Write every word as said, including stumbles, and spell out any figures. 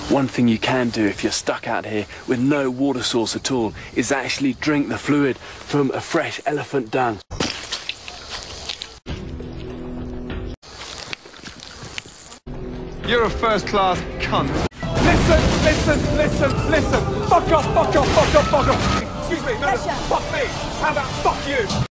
One thing you can do if you're stuck out here with no water source at all is actually drink the fluid from a fresh elephant dung. You're a first-class cunt. Listen, listen, listen, listen. Fuck off, fuck off, fuck off, fuck off. Excuse me, no, no, fuck me. How about fuck you?